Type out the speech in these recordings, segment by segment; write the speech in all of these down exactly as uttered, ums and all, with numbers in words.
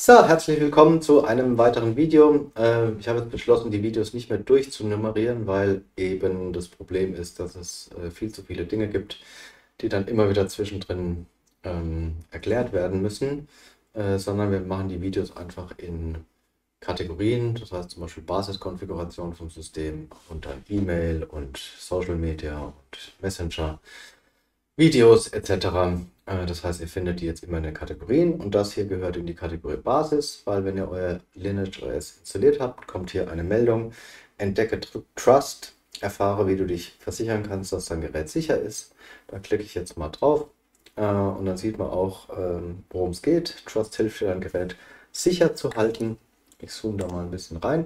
So, herzlich willkommen zu einem weiteren Video. Äh, ich habe jetzt beschlossen, die Videos nicht mehr durchzunummerieren, weil eben das Problem ist, dass es äh, viel zu viele Dinge gibt, die dann immer wieder zwischendrin ähm, erklärt werden müssen, äh, sondern wir machen die Videos einfach in Kategorien, das heißt zum Beispiel Basiskonfiguration vom System und dann E-Mail und Social Media und Messenger. Videos et cetera. Äh, Das heißt, ihr findet die jetzt immer in den Kategorien und das hier gehört in die Kategorie Basis, weil wenn ihr euer Lineage O S installiert habt, kommt hier eine Meldung, entdecke Trust, erfahre, wie du dich versichern kannst, dass dein Gerät sicher ist. Da klicke ich jetzt mal drauf äh, und dann sieht man auch, ähm, worum es geht. Trust hilft dir, dein Gerät sicher zu halten. Ich zoome da mal ein bisschen rein.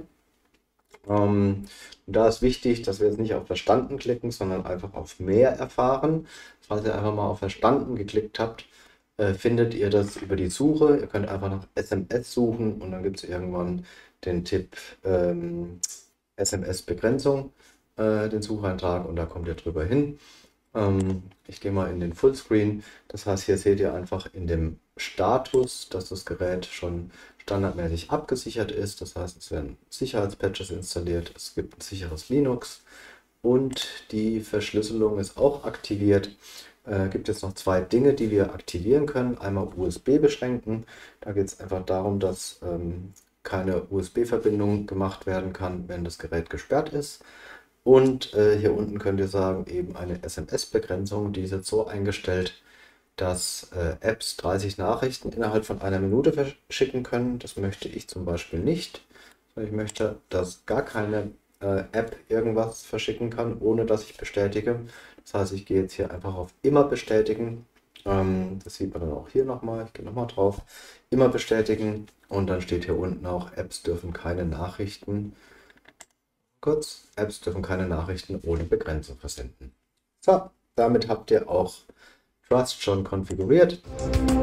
Ähm, und da ist wichtig, dass wir jetzt nicht auf Verstanden klicken, sondern einfach auf Mehr erfahren. Falls ihr einfach mal auf Verstanden geklickt habt, äh, findet ihr das über die Suche. Ihr könnt einfach nach S M S suchen und dann gibt es irgendwann den Tipp ähm, S M S-Begrenzung, äh, den Sucheintrag, und da kommt ihr drüber hin. Ähm, ich gehe mal in den Fullscreen. Das heißt, hier seht ihr einfach in dem Status, dass das Gerät schon standardmäßig abgesichert ist. Das heißt, es werden Sicherheitspatches installiert, es gibt ein sicheres Linux und die Verschlüsselung ist auch aktiviert. Äh, gibt es noch zwei Dinge, die wir aktivieren können. Einmal U S B beschränken. Da geht es einfach darum, dass ähm, keine U S B-Verbindung gemacht werden kann, wenn das Gerät gesperrt ist. Und äh, hier unten könnt ihr sagen, eben eine S M S-Begrenzung, die ist jetzt so eingestellt, dass äh, Apps dreißig Nachrichten innerhalb von einer Minute verschicken können. Das möchte ich zum Beispiel nicht. Ich möchte, dass gar keine äh, App irgendwas verschicken kann, ohne dass ich bestätige. Das heißt, ich gehe jetzt hier einfach auf Immer bestätigen. Ähm, das sieht man dann auch hier nochmal. Ich gehe nochmal drauf. Immer bestätigen. Und dann steht hier unten auch, Apps dürfen keine Nachrichten Kurz, Apps dürfen keine Nachrichten ohne Begrenzung versenden. So, damit habt ihr auch Trust schon konfiguriert.